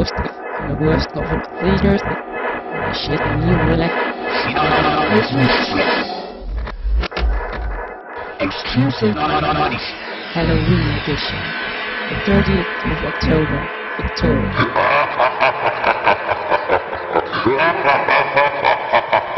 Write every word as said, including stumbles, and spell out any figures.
most the worst of the pleasures. The shit me relax. Exclusive Halloween edition. The thirtieth of October, Victoria.